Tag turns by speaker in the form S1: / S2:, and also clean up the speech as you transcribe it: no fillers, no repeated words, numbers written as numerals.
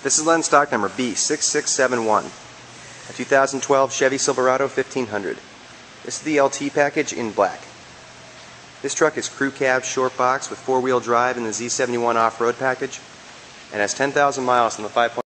S1: This is Lenz stock number B6671, a 2012 Chevy Silverado 1500. This is the LT package in black. This truck is crew cab short box with 4-wheel drive in the Z71 off-road package and has 10,000 miles on the 5.